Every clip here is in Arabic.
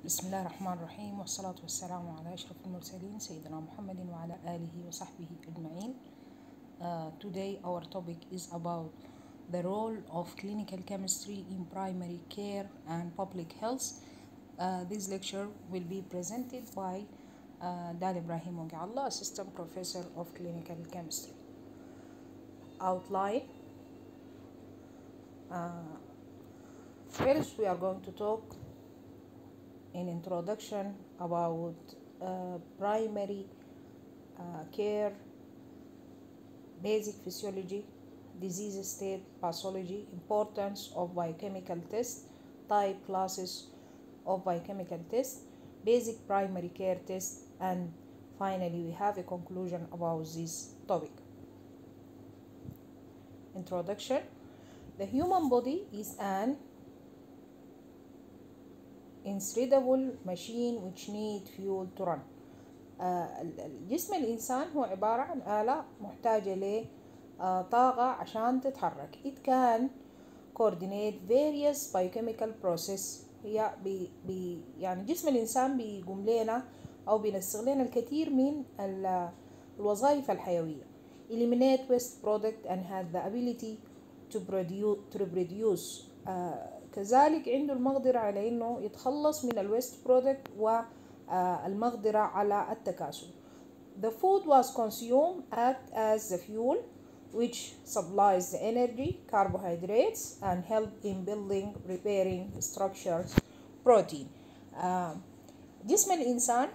بسم الله الرحمن الرحيم، والصلاة والسلام على أشرف المرسلين سيدنا محمد وعلى آله وصحبه أجمعين. Today our topic is about the role of clinical chemistry in primary care and public health. This lecture will be presented by Dal Ibrahim Ogiallah, Assistant Professor of Clinical Chemistry. Outline. First we are going to talk in introduction about primary care, basic physiology, disease state, pathology, importance of biochemical tests, type classes of biochemical tests, basic primary care tests, and finally we have a conclusion about this topic. Introduction. The human body is an incredible machine which need fuel to run. جسم الإنسان هو عبارة عن آلة محتاجة لطاقة عشان تتحرك. It can coordinate various biochemical process. هي يعني جسم الإنسان بيقوم لنا أو بينسق لنا الكثير من الوظائف الحيوية. Eliminate waste product and has the ability to produce. كذلك عنده المقدرة على إنه يتخلص من الويست برودكت والمقدرة على التكاثر. The food was consumed act as the fuel which supplies the energy, carbohydrates, and help in building, repairing structures, protein. جسم الإنسان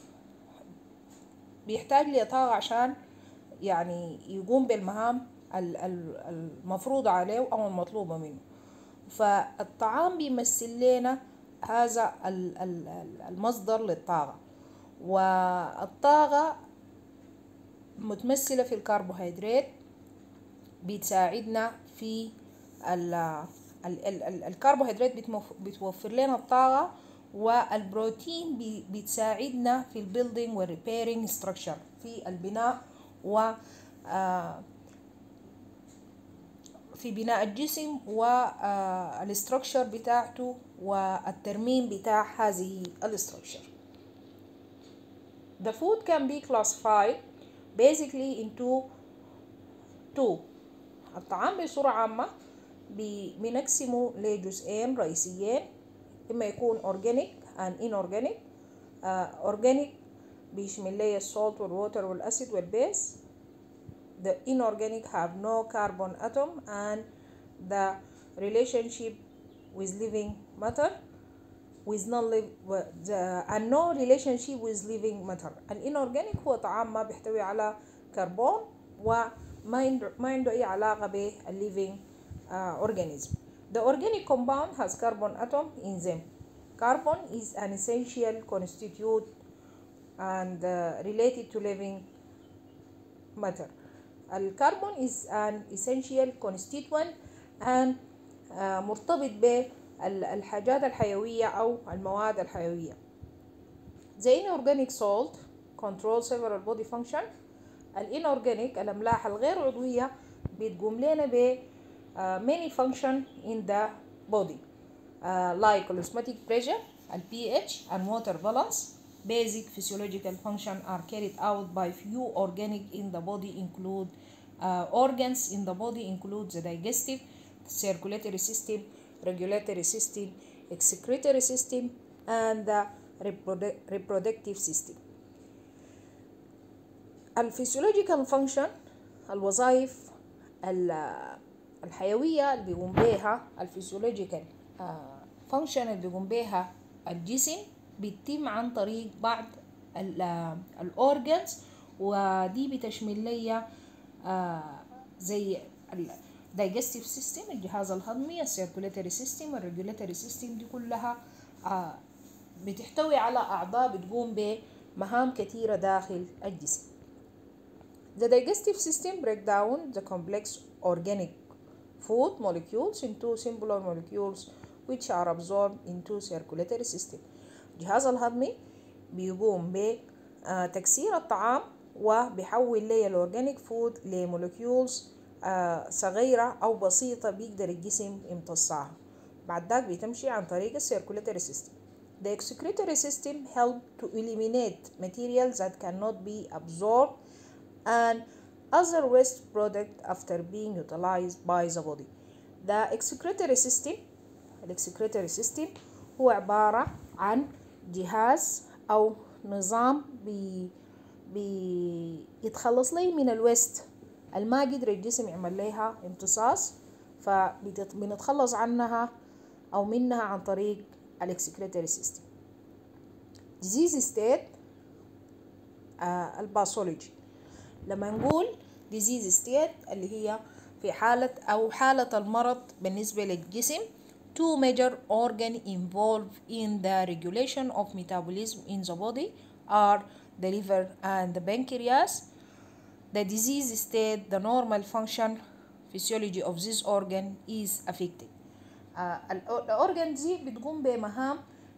بيحتاج لطاقة عشان يعني يقوم بالمهام المفروضة عليه أو المطلوبة منه. فالطعام بيمثل لنا هذا المصدر للطاقة، والطاقة متمثلة في الكربوهيدرات بتساعدنا في الكربوهيدرات بتوفر لنا الطاقة، والبروتين بتساعدنا في البيلدينج والريبيرينج ستراكشر في البناء في بناء الجسم والاستراكشر بتاعته والترميم بتاع هذه الاستراكشر. The food can be classified basically into two. الطعام بصورة عامة بنقسمه لجزئين رئيسيين، إما يكون organic and inorganic. organic بيشمل لي السولت والووتر والأسيد والبيس. The inorganic have no carbon atom and the relationship with living matter and no relationship with living matter. الانورجانيك هو طعام ما بيحتوي على كربون وما عنده أي علاقة بالليفينج organism. The organic compound has carbon atom in them. Carbon is an essential constituent and related to living matter. الكربون is an essential constituent and مرتبط بالحاجات الحيوية أو المواد الحيوية. The inorganic salt control several body function. الانورجانيك الأملاح الغير عضوية بتقوم لنا ب many function in the body like osmotic pressure, pH, and water balance. Basic physiological function are carried out by few organic in the body include organs in the body include the digestive, circulatory system, regulatory system, excretory system, and the reproductive system. الفسيولوجيكال فانكشن الوظائف الحيوية اللي بيقوم بها الفسيولوجيكال فانكشن اللي بيقوم بها الجسم بيتم عن طريق بعض الأورجنز، ودي بتشمل لي زي digestive system الجهاز الهضمي، السيركولاتوري سيستم، الريجولاتوري سيستم. دي كلها بتحتوي على أعضاء بتقوم بمهام كثيرة داخل الجسم. The digestive system break down the complex organic food molecules into simpler molecules which are absorbed into circulatory system. الجهاز الهضمي بيقوم بتكسير الطعام وبيحول لي الأورجانيك فود لمولكيولز صغيرة أو بسيطة بيقدر الجسم يمتصها. بعد ذاك بتمشي عن طريق السيركولاتوري سيستم. the excretory system help to eliminate materials that cannot be absorbed and other waste product after being utilized by the body. The excretory system هو عبارة عن جهاز أو نظام بيتخلص لي من الويست الما قدر الجسم يعمل لها امتصاص، فبنتخلص عنها أو منها عن طريق الاكسكريتوري سيستم. disease state الباثولوجي. لما نقول disease state اللي هي في حالة المرض بالنسبة للجسم. Two major organs involved in the regulation of metabolism in the body are the liver and the pancreas. The disease state, the normal function physiology of this organ is affected. الأورجان دي بتقوم بمهام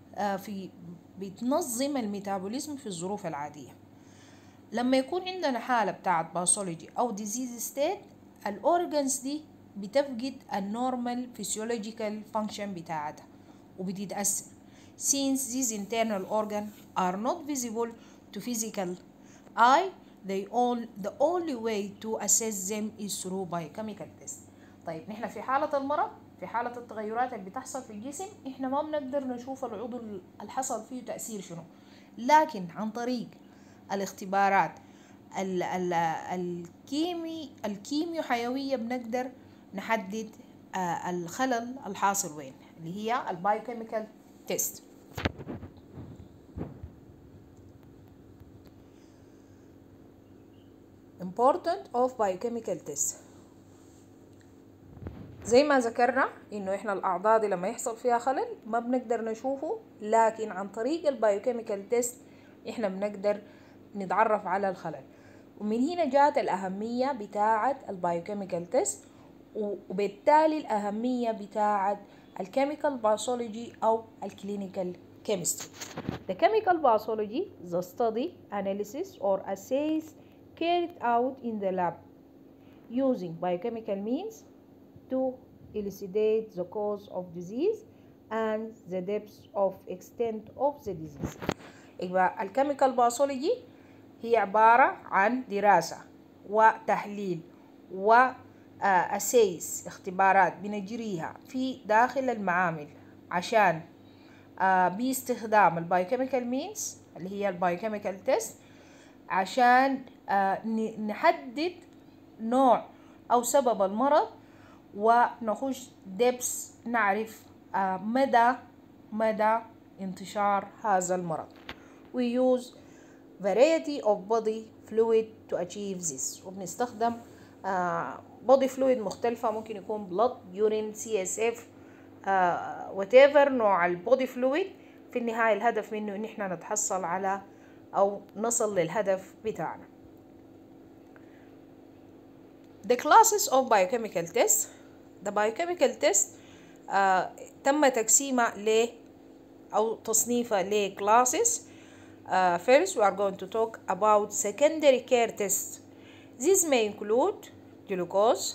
بتنظم الميتابوليزم في الظروف العادية. لما يكون عندنا حالة بتاعت باثولوجي أو disease state، الأورجانز دي بتفقد النورمال physiological function بتاعتها وبتتأثر. Since these internal organs are not visible to physical eye, the only way to assess them is through biochemical test. طيب نحن في حالة المرض، في حالة التغيرات اللي بتحصل في الجسم، احنا ما بنقدر نشوف العضو اللي حصل فيه تأثير شنو، لكن عن طريق الاختبارات الكيميو حيوية بنقدر نحدد الخلل الحاصل وين، اللي هي البايوكيميكال تيست. important of biochemical test. زي ما ذكرنا انه احنا الاعضاء دي لما يحصل فيها خلل ما بنقدر نشوفه، لكن عن طريق البايوكيميكال تيست احنا بنقدر نتعرف على الخلل. ومن هنا جاءت الأهمية بتاعة البايوكيميكال تيست، وبالتالي الأهمية بتاعة الكيميكال باثولوجي أو الكلينيكال chemistry. The chemical pathology is the study, analysis or assays carried out in the lab using biochemical means to elucidate the cause of disease and the depth of extent of the disease. يبقى الكيميكال باثولوجي هي عبارة عن دراسة وتحليل وأسايس اختبارات بنجريها في داخل المعامل عشان باستخدام البايوكيميكال مينز اللي هي البايوكيميكال تيست عشان نحدد نوع أو سبب المرض ونخش دبس نعرف مدى انتشار هذا المرض. We use variety of body fluid to achieve this. وبنستخدم body fluid مختلفة، ممكن يكون blood, urine, CSF, whatever نوع البودي fluid. في النهاية الهدف منه ان احنا نتحصل على او نصل للهدف بتاعنا. The classes of biochemical test. The biochemical test تم تقسيمها أو تصنيفها ل classes. First we are going to talk about secondary care tests. These may include glucose,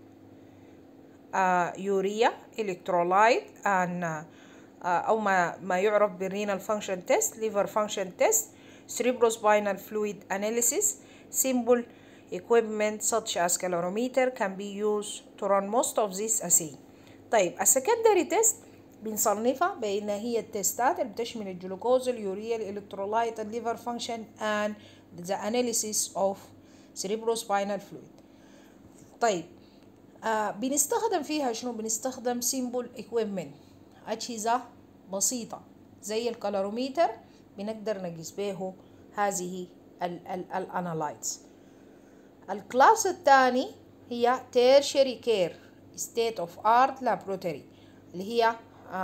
urea, electrolyte and أو ما يعرف بالrenal function test, liver function test, cerebrospinal fluid analysis. Simple equipment such as calorimeter can be used to run most of this assay. طيب السكندري تيست بنصنفها بأن هي التستات اللي بتشمل الجلوكوز، اليوريا، الإلكترولايت، الليفر فانكشن and the analysis of cerebrospinal fluid. طيب بنستخدم فيها شنو؟ بنستخدم simple equipment، أجهزة بسيطة زي الكالوروميتر بنقدر نقيس به هذه الانالايتس. الكلاس الثاني هي tertiary care state of art laboratory اللي هي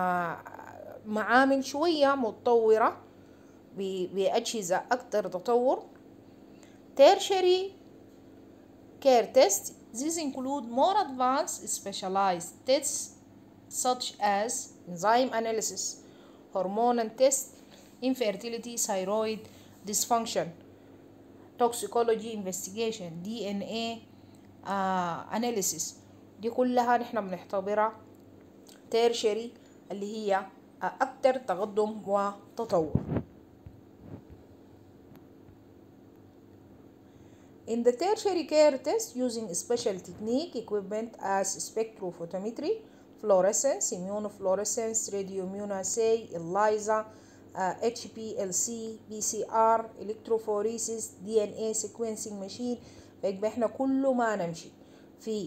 معامل شوية متطورة بأجهزة أكثر تطور. tertiary care tests. These include more advanced specialized tests such as enzyme analysis, hormonal tests, infertility, thyroid dysfunction, toxicology investigation, DNA analysis. دي كلها نحن بنعتبرها tertiary اللي هي أكتر تقدم وتطور. In the tertiary care test, using special technique equipment as spectrophotometry, fluorescence, immunofluorescence, radioimmunoassay, ELISA, HPLC, PCR, electrophoresis, DNA sequencing machine. فيبقى احنا كل ما نمشي في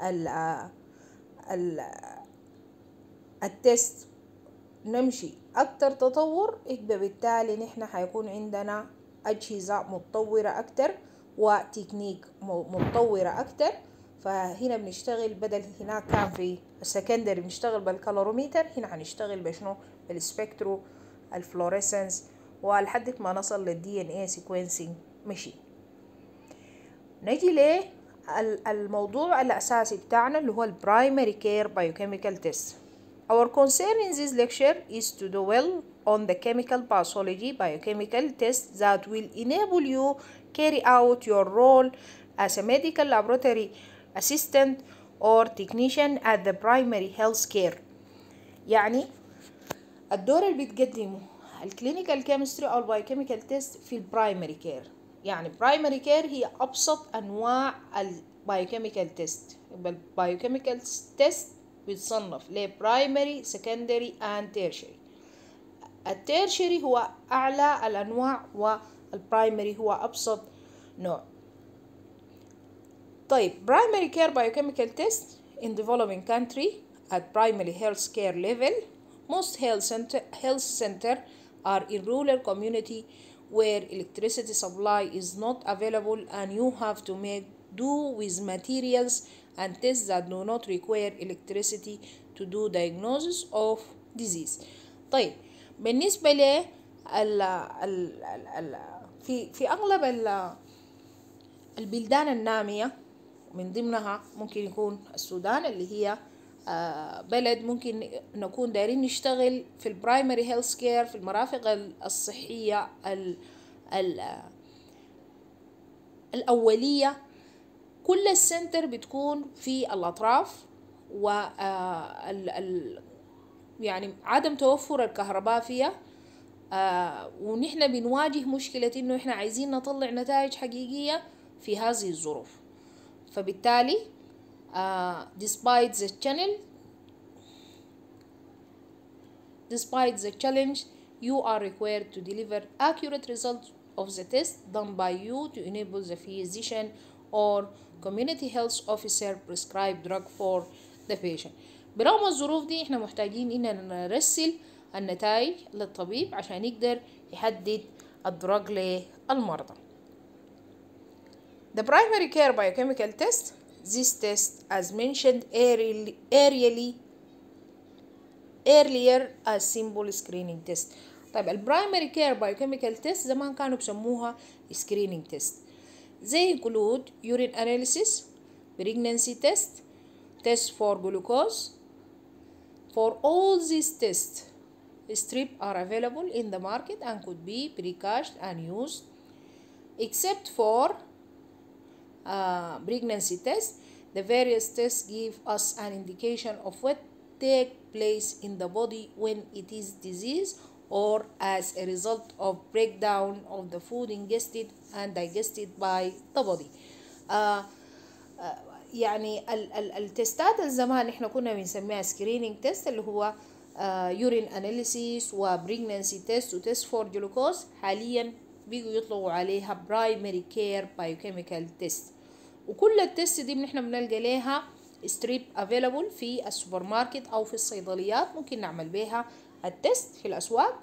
التست نمشي أكتر تطور، يبقى بالتالي نحن حيكون عندنا أجهزة متطورة أكتر وتكنيك متطورة أكتر. فهنا بنشتغل بدل هناك كان في السكندري بنشتغل بالكالوروميتر، هنا هنشتغل بشنو؟ بالسبكترو الفلوريسنس، ولحد ما نصل للدي ان اي سيكونسينج ماشين. نجي ل الموضوع الأساسي بتاعنا اللي هو البرايمري كير بايوكيميكال تيست. Our concern in this lecture is to dwell on the chemical pathology biochemical test that will enable you carry out your role as a medical laboratory assistant or technician at the primary health care. يعني الدور اللي بتقدمه الكلينيكال كيمستري او البايوكيميكال تيست في البرايمري كير. يعني برايمري كير هي ابسط انواع البايوكيميكال تيست. يبقى البايوكيميكال تيست بيتصنف لبرايمري سكندري اند تيرشري. التيرشري هو اعلى الانواع والبرايمري هو ابسط نوع. طيب primary care biochemical test in developing country at primary health care level. Most health center are in rural community where electricity supply is not available and you have to make do with materials and tests that do not require electricity to do diagnosis of disease. طيب بالنسبة ل في أغلب البلدان النامية، من ضمنها ممكن يكون السودان اللي هي بلد ممكن نكون دايرين نشتغل في البرايمري هيلث كير في المرافق الصحية الأولية. كل السنتر بتكون في الأطراف، و يعني عدم توفر الكهرباء فيها. ونحن بنواجه مشكلة إنه إحنا عايزين نطلع نتائج حقيقية في هذه الظروف. فبالتالي despite the challenge you are required to deliver accurate results of the test done by you to enable the physician or community health officer prescribe drug for the patient. برغم الظروف دي احنا محتاجين اننا نرسل النتائج للطبيب عشان يقدر يحدد الدرج للمرضى. The primary care biochemical test. This test, as mentioned earlier, as simple screening test. طيب البرايمري كير بايوكيميكال تيست زمان كانوا بسموها screening test. They include urine analysis, pregnancy test, test for glucose. For all these tests, strips are available in the market and could be pre-cached and used, except for pregnancy test. The various tests give us an indication of what takes place in the body when it is disease or as a result of breakdown of the food ingested and digested by the body. يعني التستات الزمان احنا كنا بنسميها سكرينينج تيست اللي هو يورين اناليسيس وبريجنانسي تيست وتيست فور جلوكوز. حاليا بيجوا يطلقوا عليها برايمري كير بايوكيميكال تيست. وكل التست دي احنا بنلقى لها ستريب افيلابل في السوبر ماركت او في الصيدليات، ممكن نعمل بيها التست في الاسواق.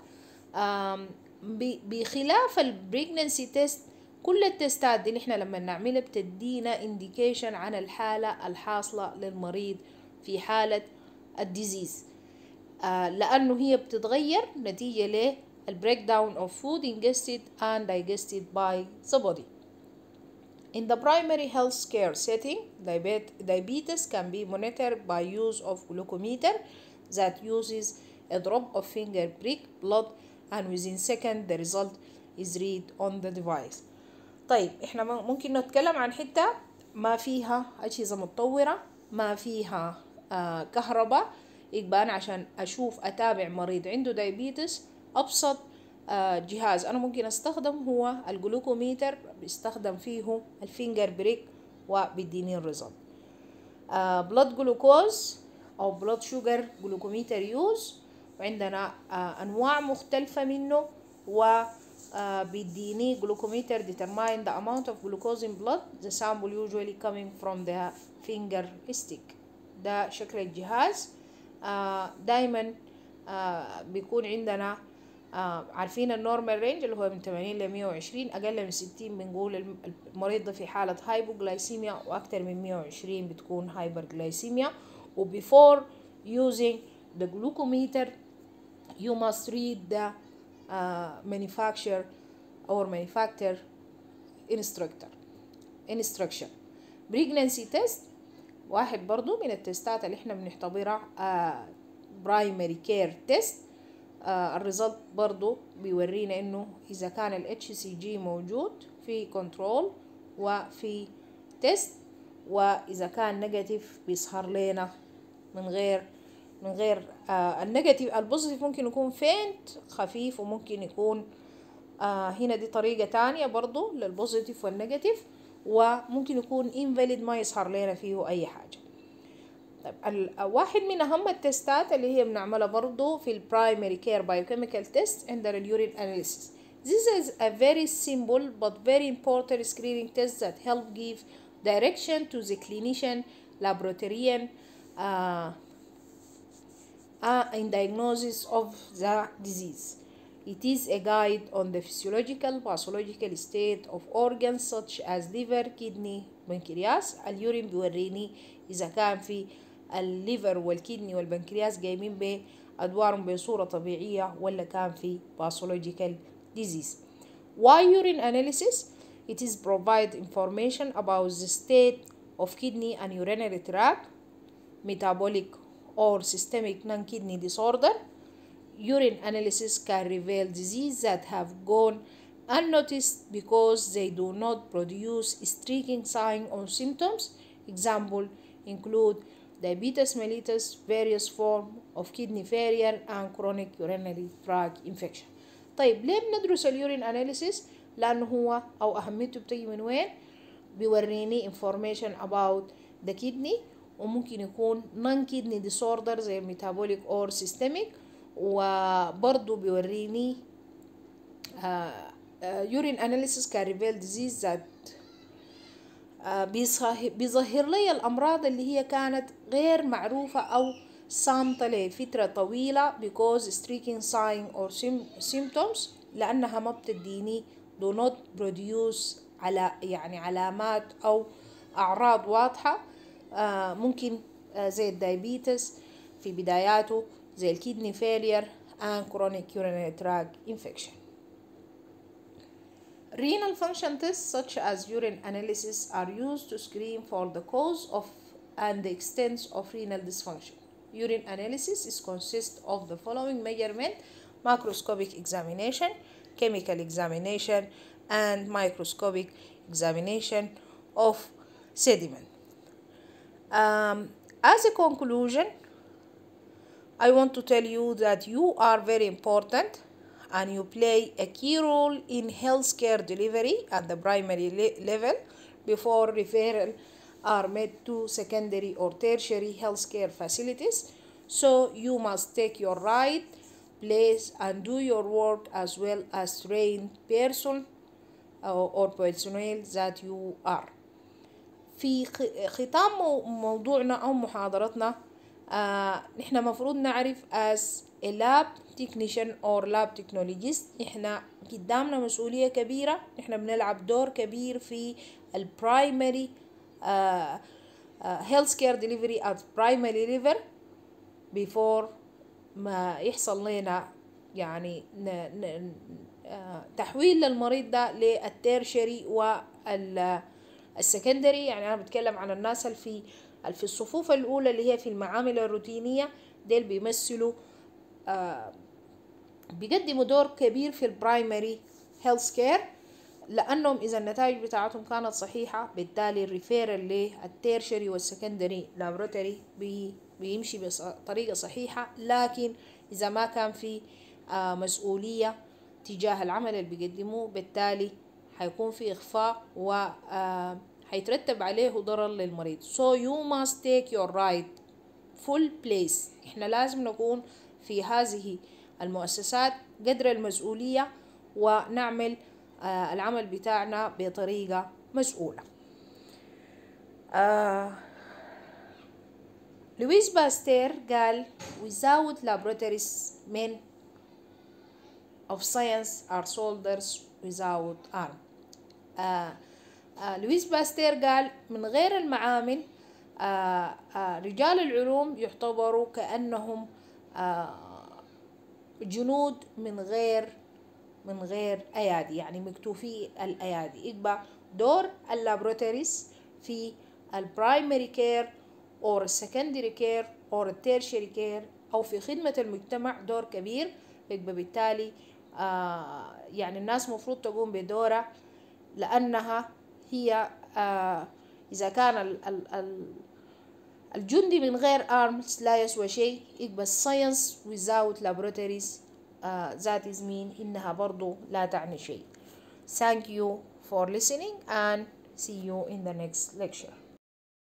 بخلاف البريجنانسي تيست، كل التستات دي احنا لما نعملها بتدينا انديكيشن عن الحالة الحاصلة للمريض في حالة الديزيز، لأنه هي بتتغير نتيجة للبريك داون of food ingested and digested by the body. In the primary health care setting, diabetes can be monitored by use of glucometer that uses a drop of finger prick blood and within seconds the result is read on the device. طيب احنا ممكن نتكلم عن حتة ما فيها أجهزة متطورة، ما فيها كهرباء، يبقى أنا عشان أشوف أتابع مريض عنده دايبيتس أبسط جهاز أنا ممكن أستخدم هو الجلوكوميتر، بيستخدم فيه الفينجر بريك وبيديني الريزلت. بلاد جلوكوز أو بلاد شوجر جلوكوميتر يوز، وعندنا أنواع مختلفة منه، و بيديني glucometer determine the amount of glucose in blood. The sample usually coming from the finger stick. ده شكل الجهاز. دايما بيكون عندنا عارفين النورمال رينج اللي هو من 80 ل 120، أقل من 60 بنقول المريض ده في حالة هايبوغلايسيميا، وأكتر من 120 بتكون هايبرغلايسيميا. و before using the glucometer you must read the manufacturer instruction. pregnancy test واحد برضو من التستات اللي احنا بنختبرها primary care test. الريزلت برضو بيورينا انه اذا كان ال HCG موجود في كنترول وفي تيست، واذا كان نيجاتيف بيظهر لنا من غير النيجاتيف. البوزيتيف ممكن يكون فينت خفيف، وممكن يكون هنا دي طريقة تانية برضو للبوزيتيف والنيجاتيف، وممكن يكون invalid ما يظهر لنا فيه أي حاجة. طيب واحد من أهم التستات اللي هي بنعملها برضو في البرايمري كير بايوكيميكال تيست عندنا اليورين أناليسيس. This is a very simple but very important screening test that help give direction to the clinician laboratorian in diagnosis of the disease. It is a guide on the physiological pathological state of organs such as liver, kidney, pancreas. اليورين بيوريني إذا كان في الليفر والكدني والبنكرياس جايبين بأدوارهم بصورة طبيعية ولا كان في pathological disease. Why urine analysis? It is provide information about the state of kidney and urinary tract, metabolic or systemic non-kidney disorder. Urine analysis can reveal diseases that have gone unnoticed because they do not produce striking signs or symptoms. Example include diabetes mellitus, various forms of kidney failure, and chronic urinary tract infection. طيب ليه بندرس اليورين أناليسيس؟ لأنه هو أو أهميته بتيجي من وين؟ بيوريني information about the kidney، وممكن يكون non-kidney disorder زي metabolic or systemic، وبرضو بيوريني urine analysis can reveal disease that بيظهر لي الأمراض اللي هي كانت غير معروفة أو صامتة لفترة طويلة because striking sign or symptoms، لأنها ما بتديني do not produce يعني علامات أو أعراض واضحة. ممكن زي الدايبيتس في بداياته، زي الكدني failure and chronic urinary tract infection. Renal function tests such as urine analysis are used to screen for the cause of and the extent of renal dysfunction. Urine analysis consists of the following measurement: macroscopic examination, chemical examination, and microscopic examination of sediment. As a conclusion, I want to tell you that you are very important and you play a key role in healthcare delivery at the primary level before referral are made to secondary or tertiary healthcare facilities. So you must take your right place and do your work as well as trained person or personnel that you are. في ختام موضوعنا أو محاضرتنا نحن مفروض نعرف as a lab technician or lab technologist نحن قدامنا مسؤولية كبيرة، نحن بنلعب دور كبير في البرايمري healthcare delivery at primary level before ما يحصل لنا يعني تحويل للمريض ده للتيرشري والسكندري. يعني أنا بتكلم عن الناس اللي في الصفوف الأولى اللي هي في المعامل الروتينية، ديل بيمثلوا بيقدموا دور كبير في البرايمري هيلث كير، لأنهم إذا النتائج بتاعتهم كانت صحيحة بالتالي الريفيرال للتيرشري والسكندري لابوراتوري بيمشي بطريقة صحيحة، لكن إذا ما كان في مسؤولية تجاه العمل اللي بيقدموه، بالتالي حيكون في إخفاق و حيترتب عليه ضرر للمريض. So you must take your right full place. إحنا لازم نكون في هذه المؤسسات قدر المسؤولية ونعمل العمل بتاعنا بطريقة مسؤولة. لويس باستير قال without laboratories men of science are soldiers without arm. لويس باستير قال من غير المعامل رجال العلوم يعتبروا كأنهم جنود من غير أيادي، يعني مكتوفي الأيادي. يبقى دور اللابراتوريز في البرايمري كير أو السكندري كير أو التيرشري كير أو في خدمة المجتمع دور كبير. يبقى بالتالي يعني الناس مفروض تقوم بدورها، لأنها هي إذا كان الجندي من غير arms لا يسوى شيء، يبقى science without laboratories that is mean إنها برضو لا تعني شيء. Thank you for listening and see you in the next lecture.